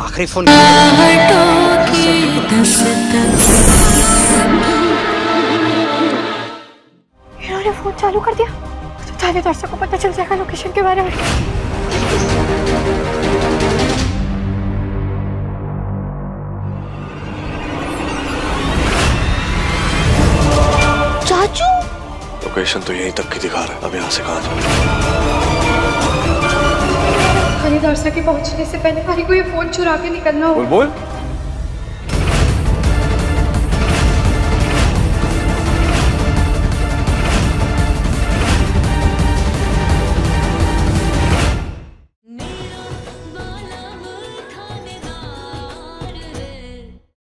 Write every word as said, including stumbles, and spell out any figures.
आखिरी फोन इन्होंने फोन चालू कर दिया तो सारे दर्शकों को पता चल जाएगा लोकेशन के बारे में। चाचू लोकेशन तो यहीं तक की दिखा रहा है, अब यहाँ से कहाँ जाए? खरीदार से के पहुंचने से पहले भाई को ये फोन चुरा के निकलना होगा। बोल बोल।